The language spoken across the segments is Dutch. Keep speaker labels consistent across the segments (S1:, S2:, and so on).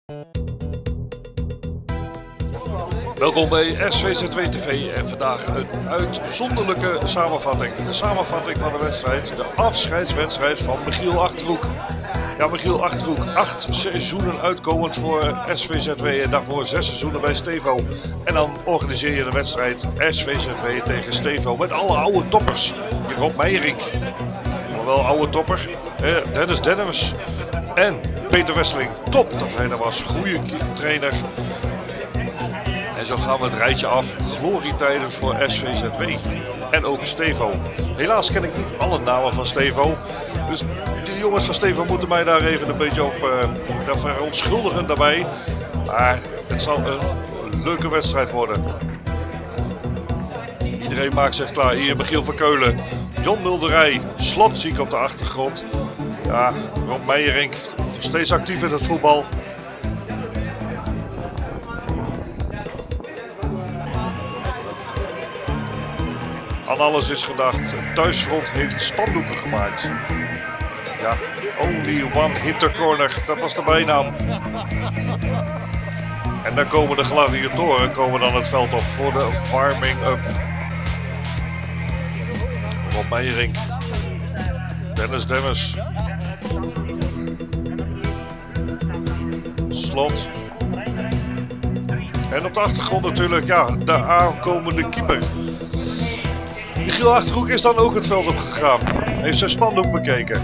S1: Welkom bij SVZ2 TV en vandaag een uitzonderlijke samenvatting. De samenvatting van de wedstrijd, de afscheidswedstrijd van Michiel Achterhoek. Ja, Michiel Achterhoek, 8 seizoenen uitkomend voor SVZ2 en daarvoor 6 seizoenen bij Stevo. En dan organiseer je de wedstrijd SVZ2 tegen Stevo met alle oude toppers. Rob Meijerink, maar wel oude topper, Dennis Dennems en Peter Wesseling. Top dat hij er was, goede trainer. En zo gaan we het rijtje af. Glorietijden voor SVZ2 en ook Stevo. Helaas ken ik niet alle namen van Stevo. Dus de jongens van Stevo moeten mij daar even een beetje op verontschuldigen daarbij. Maar het zal een leuke wedstrijd worden. Iedereen maakt zich klaar. Hier Michiel van Keulen, John Mulderij, Slot zie ik op de achtergrond. Ja, Rob Meijerink, steeds actief in het voetbal. Aan alles is gedacht. Thuisfront heeft spandoeken gemaakt. Ja, only one hit the corner. Dat was de bijnaam. En dan komen de gladiatoren dan het veld op voor de warming-up. Rob Meijerink. Dennis Dennis. Slot. En op de achtergrond natuurlijk, ja, de aankomende keeper. Michiel Achterhoek is dan ook het veld opgegaan. Heeft zijn spandoek bekeken.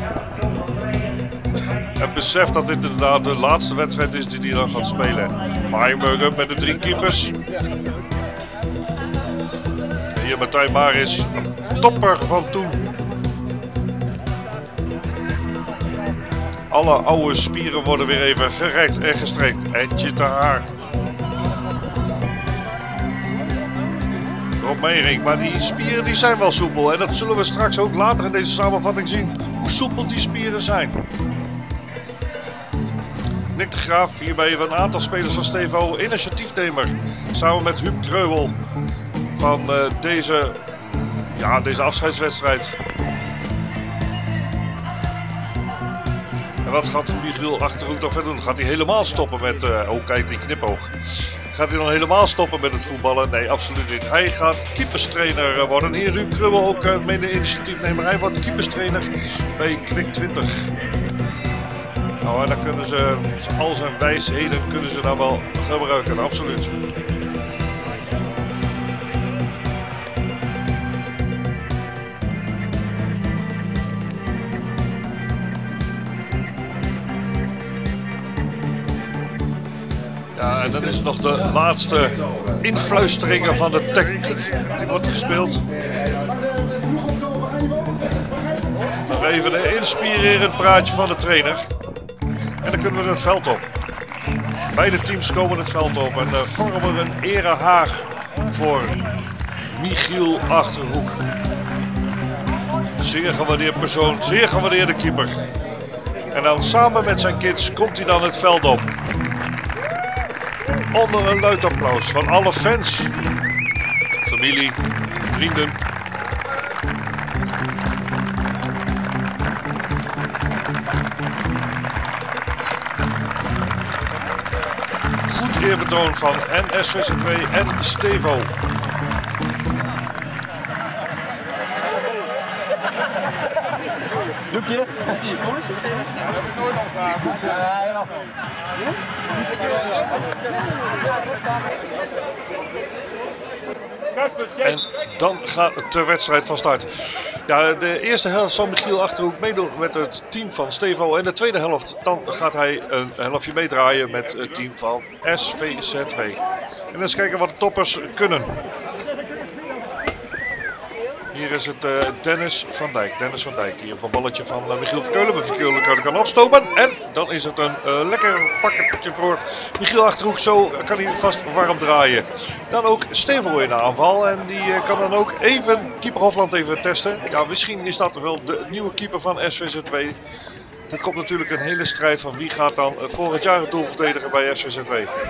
S1: En beseft dat dit inderdaad de laatste wedstrijd is die hij dan gaat spelen. Maaienburger met de 3 keepers. En hier Martijn Maris, een topper van toen. Alle oude spieren worden weer even gerekt en gestrekt. Etje te haar. Rob Meijerink, maar die spieren die zijn wel soepel en dat zullen we straks ook later in deze samenvatting zien, hoe soepel die spieren zijn. Nick de Graaf, hierbij een aantal spelers van Stevo, initiatiefnemer, samen met Huub Kreubel van deze afscheidswedstrijd. En wat gaat Michiel Achterhoek nog verder doen? Gaat hij helemaal stoppen met, oh kijk die knipoog. Gaat hij dan helemaal stoppen met het voetballen? Nee, absoluut niet. Hij gaat keeperstrainer worden. Hier Ruud Krubbel, ook mede-initiatiefnemer. Hij wordt keeperstrainer bij Kwik 20. Nou, en dan kunnen ze al zijn wijsheden kunnen ze dan wel gebruiken, absoluut. Ja, en dan is nog de laatste influisteringen van de tactiek die wordt gespeeld. Nog even een inspirerend praatje van de trainer. En dan kunnen we het veld op. Beide teams komen het veld op en vormen een erehaag voor Michiel Achterhoek. Zeer gewaardeerd persoon, zeer gewaardeerde keeper. En dan samen met zijn kids komt hij dan het veld op. Onder een luid applaus van alle fans, familie, vrienden. Goed eerbetoon van SVZ2 en Stevo.
S2: Doekje? Dat heb ik nooit opgehaald.
S1: En dan gaat de wedstrijd van start. Ja, de eerste helft zal Michiel Achterhoek meedoen met het team van Stevo. En de tweede helft, dan gaat hij een helftje meedraaien met het team van SVZ2. En eens kijken wat de toppers kunnen. Hier is het Dennis van Dijk. Dennis van Dijk hier op een balletje van Michiel van Keulen. Michiel van Keulen kan opstomen. En dan is het een lekker pakketje voor Michiel Achterhoek. Zo kan hij vast warm draaien. Dan ook Stevo in de aanval. En die kan dan ook even keeper Hofland even testen. Ja, misschien is dat wel de nieuwe keeper van SVZ2. Er komt natuurlijk een hele strijd van wie gaat dan volgend jaar het doel verdedigen bij SVZ2.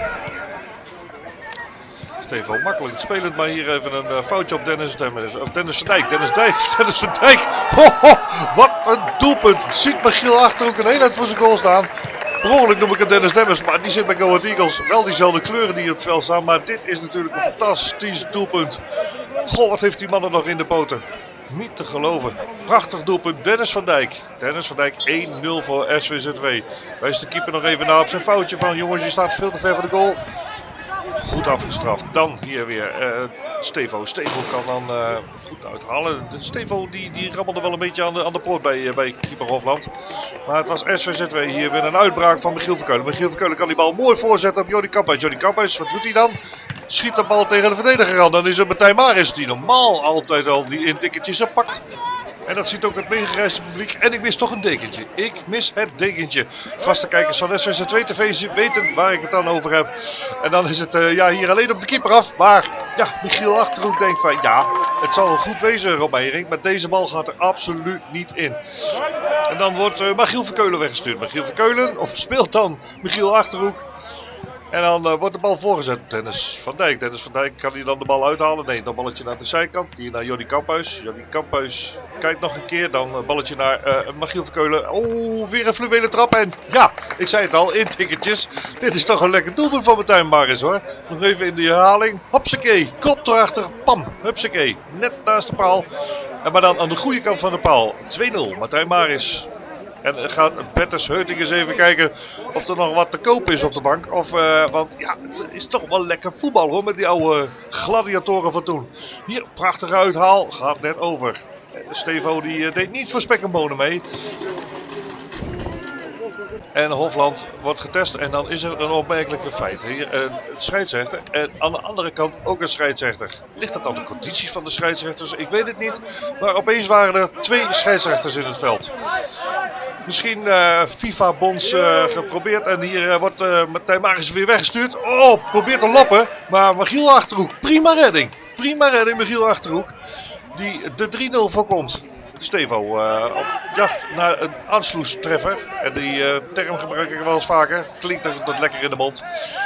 S1: Stevo makkelijk het spelend, maar hier even een foutje op Dennis van Dijk. Dennis van Dijk. Ho, ho, wat een doelpunt. Ziet Michiel Achterhoek een heel eind voor zijn goal staan. Per ongeluk noem ik het Dennis Demmers, maar die zit bij Go Ahead Eagles. Wel diezelfde kleuren die op het veld staan, maar dit is natuurlijk een fantastisch doelpunt. Goh, wat heeft die man er nog in de poten. Niet te geloven. Prachtig doelpunt, Dennis van Dijk. Dennis van Dijk 1-0 voor SVZW. Wijst de keeper nog even na op zijn foutje van jongens, je staat veel te ver van de goal. Goed afgestraft. Dan hier weer Stevo. Stevo kan dan goed uithalen. Stevo die rammelde wel een beetje aan de poort bij keeper Hofland. Maar het was SVZW hier weer een uitbraak van Michiel Verkeulen. Michiel Verkeulen kan die bal mooi voorzetten op Jordi Kamphuis. Jordi Kamphuis, wat doet hij dan? Schiet de bal tegen de verdediger aan. Dan is het Martijn Maris die normaal altijd al die intikketjes pakt. En dat ziet ook het meegereisde publiek. En ik mis toch een dekentje. Ik mis het dekentje. Vaste kijkers van SVZ2 TV weten waar ik het dan over heb. En dan is het hier alleen op de keeper af. Maar ja, Michiel Achterhoek denkt van ja, het zal goed wezen Rob Meijering. Maar deze bal gaat er absoluut niet in. En dan wordt Michiel Verkeulen weggestuurd. Michiel Verkeulen speelt dan Michiel Achterhoek. En dan wordt de bal voorgezet. Dennis van Dijk. Dennis van Dijk, kan hij dan de bal uithalen? Nee, dan balletje naar de zijkant. Hier naar Jordi Kamphuis. Jordi Kamphuis kijkt nog een keer. Dan balletje naar Michiel Verkeulen. Oh, weer een fluwele trap. En ja, ik zei het al, intikkertjes. Dit is toch een lekker doelpunt van Martijn Maris hoor. Nog even in de herhaling. Hopsakee, kop erachter. Pam, hupsakee. Net naast de paal. Maar dan aan de goede kant van de paal. 2-0, Martijn Maris. En gaat Bertus Heuting eens even kijken of er nog wat te koop is op de bank. Want ja, het is toch wel lekker voetbal hoor, met die oude gladiatoren van toen. Hier, prachtige uithaal, gaat net over. Stevo die deed niet voor spek en bonen mee. En Hofland wordt getest en dan is er een opmerkelijke feit. Hier een scheidsrechter en aan de andere kant ook een scheidsrechter. Ligt dat aan de condities van de scheidsrechters? Ik weet het niet. Maar opeens waren er 2 scheidsrechters in het veld. Misschien FIFA-bonds geprobeerd en hier wordt Martijn Maris weer weggestuurd. Oh, probeert te loppen, maar Michiel Achterhoek, prima redding. Prima redding, Michiel Achterhoek, die de 3-0 voorkomt. Stevo op jacht naar een aansloestreffer. En die term gebruik ik wel eens vaker. Klinkt dat lekker in de mond.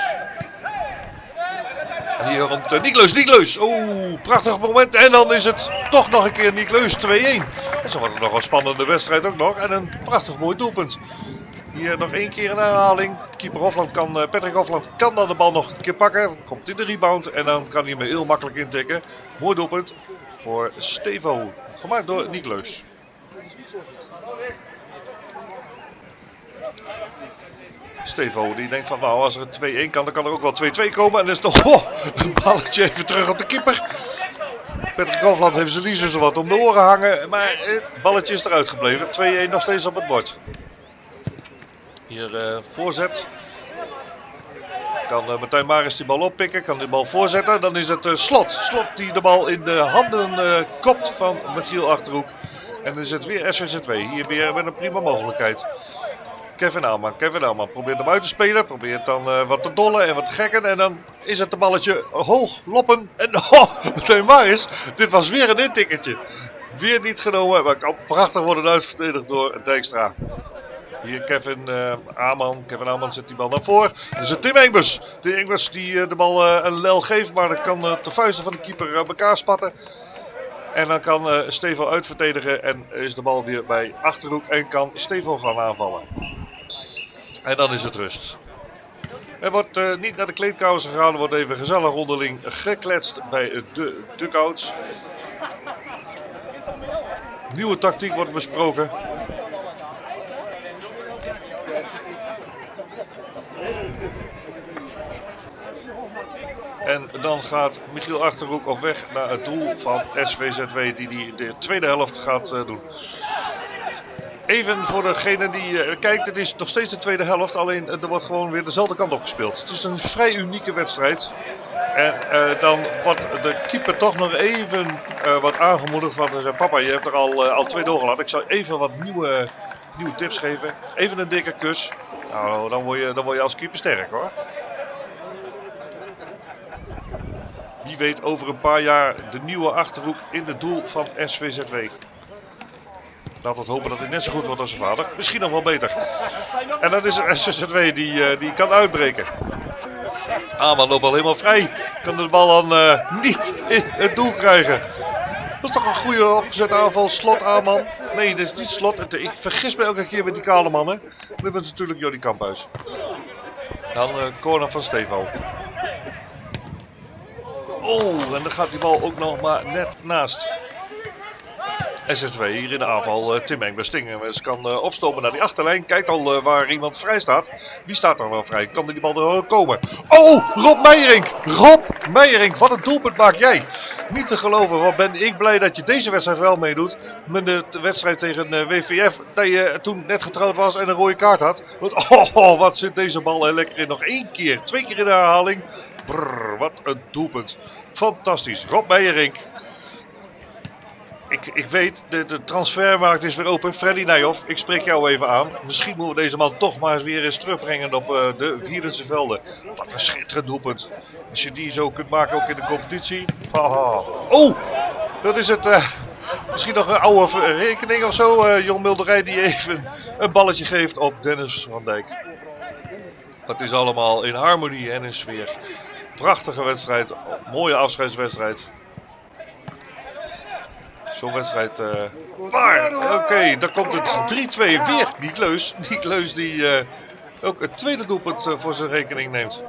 S1: En hier rond Nikleus. Oeh, prachtig moment. En dan is het toch nog een keer Nikleus 2-1. En zo wordt het nog een spannende wedstrijd ook nog. En een prachtig mooi doelpunt. Hier nog 1 keer een herhaling. Keeper Hofland Patrick Hofland kan dan de bal nog een keer pakken. Komt in de rebound en dan kan hij hem heel makkelijk intikken. Mooi doelpunt voor Stevo. Gemaakt door Nikleus. Stevo die denkt van nou als er een 2-1 kan, dan kan er ook wel 2-2 komen. En dan is het nog een balletje even terug op de keeper. Patrick Hofland heeft zijn lies zo wat om de oren hangen. Maar het balletje is eruit gebleven. 2-1 nog steeds op het bord. Hier voorzet. Kan Martijn Maris die bal oppikken, kan die bal voorzetten. Dan is het Slot. Slot die de bal in de handen kopt van Michiel Achterhoek. En dan is het weer SVZ2. Hier weer met een prima mogelijkheid. Kevin Aalman probeert hem uit te spelen. Probeert dan wat te dollen en wat te gekken. En dan is het de balletje hoog loppen. En Martijn Maris, dit was weer een intikkertje. Weer niet genomen, maar kan prachtig worden uitverdedigd door Dijkstra. Hier Kevin Aalman zet die bal naar voren. Dat is het Tim Engbers. Tim Engbers die de bal een lel geeft, maar dan kan de vuisten van de keeper elkaar spatten. En dan kan Stevo uitverdedigen en is de bal weer bij Achterhoek en kan Stevo gaan aanvallen. En dan is het rust. Er wordt niet naar de kleedkamers gegaan, er wordt even gezellig onderling gekletst bij de dugouts. Nieuwe tactiek wordt besproken. En dan gaat Michiel Achterhoek op weg naar het doel van SVZW die de tweede helft gaat doen. Even voor degene die kijkt, het is nog steeds de tweede helft, alleen er wordt gewoon weer dezelfde kant op gespeeld. Het is een vrij unieke wedstrijd. En dan wordt de keeper toch nog even wat aangemoedigd, want hij zei, papa je hebt er al 2 doorgelaten. Ik zal even wat nieuwe tips geven. Even een dikke kus. Nou, dan word je als keeper sterk hoor. Wie weet over een paar jaar de nieuwe Achterhoek in het doel van SVZW. Laten we hopen dat hij net zo goed wordt als zijn vader. Misschien nog wel beter. En dan is er SVZW die kan uitbreken. Aalman loopt al helemaal vrij. Kan de bal dan niet in het doel krijgen. Dat is toch een goede opgezette aanval. Slot aan, man. Nee, dit is niet Slot. Ik vergis me elke keer met die kale mannen. Dit is natuurlijk Jordi Kamphuis. Dan corner van Stevo. Oh, en dan gaat die bal ook nog maar net naast. SSW hier in de aanval. Tim Engbers kan opstomen naar die achterlijn. Kijkt al waar iemand vrij staat. Wie staat er wel vrij? Kan die bal er komen? Oh, Rob Meijerink! Rob Meijerink, wat een doelpunt maak jij! Niet te geloven, wat ben ik blij dat je deze wedstrijd wel meedoet. Met de wedstrijd tegen WVF, dat je toen net getrouwd was en een rode kaart had. Want, oh, wat zit deze bal er lekker in. Nog 1 keer, 2 keer in de herhaling. Brrr, wat een doelpunt. Fantastisch, Rob Meijerink. Ik weet, de transfermarkt is weer open. Freddy Nijhoff, ik spreek jou even aan. Misschien moeten we deze man toch maar eens weer eens terugbrengen op de Vierdense velden. Wat een schitterend doelpunt. Als je die zo kunt maken ook in de competitie. Haha. Oh, dat is het. Misschien nog een oude rekening of zo. Jon Mulderij die even een balletje geeft op Dennis van Dijk. Dat is allemaal in harmonie en in sfeer. Prachtige wedstrijd. Mooie afscheidswedstrijd. Zo'n wedstrijd. Oké, dan komt het 3-2 weer. Niek Leus die ook het tweede doelpunt voor zijn rekening neemt.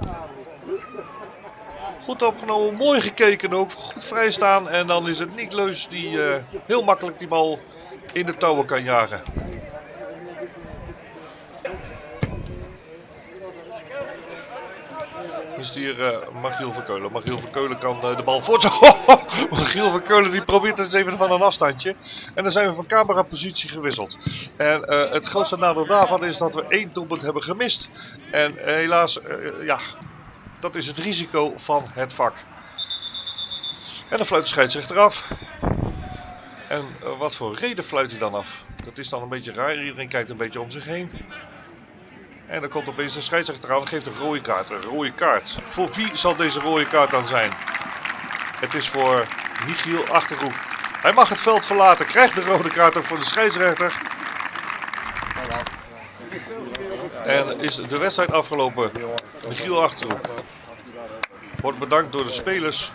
S1: Goed opgenomen, mooi gekeken ook. Goed vrijstaan. En dan is het Niek Leus die heel makkelijk die bal in de touwen kan jagen. Is hier Magiel van Keulen. Magiel van Keulen kan de bal voort. Magiel van Keulen die probeert het even van een afstandje. En dan zijn we van camerapositie gewisseld. En het grootste nadeel daarvan is dat we 1 doelpunt hebben gemist. En helaas, ja, dat is het risico van het vak. En dan fluit de scheidsrechter af. En wat voor reden fluit hij dan af? Dat is dan een beetje raar. Iedereen kijkt een beetje om zich heen. En dan komt opeens de scheidsrechter aan en geeft een rode kaart. Een rode kaart. Voor wie zal deze rode kaart dan zijn? Het is voor Michiel Achterhoek. Hij mag het veld verlaten. Krijgt de rode kaart ook voor de scheidsrechter. En is de wedstrijd afgelopen. Michiel Achterhoek wordt bedankt door de spelers.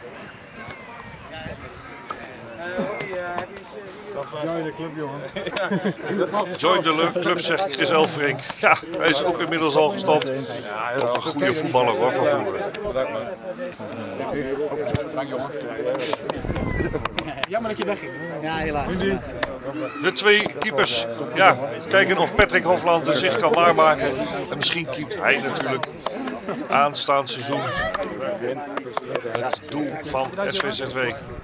S3: Join de club, jongen.
S1: Join de club, zegt Chris Elfrink. Ja, hij is ook inmiddels al gestopt. Wat een goede voetballer hoor, van vroeger.
S2: Jammer dat je wegging. Ja, helaas.
S1: De 2 keepers. Ja, kijken of Patrick Hofland zich kan waarmaken. En misschien keept hij natuurlijk aanstaand seizoen het doel van SVZW.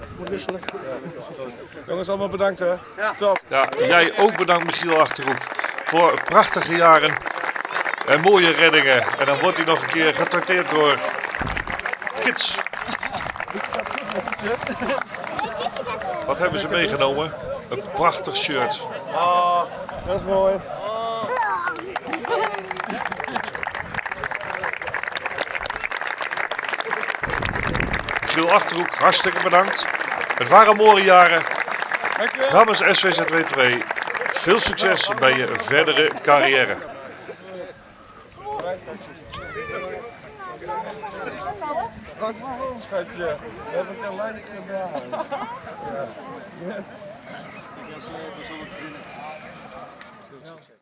S3: Jongens, allemaal bedankt hè.
S2: Ja.
S3: Top.
S1: Ja, jij ook bedankt Michiel Achterhoek voor prachtige jaren en mooie reddingen. En dan wordt hij nog een keer getrakteerd door Kids. Wat hebben ze meegenomen? Een prachtig shirt.
S3: Oh, dat is mooi.
S1: Michiel Achterhoek, hartstikke bedankt. Het waren mooie jaren. Namens SVZW 2, veel succes bij je verdere carrière.
S3: Schatje, dat heb ik gelijk gedaan. Ja.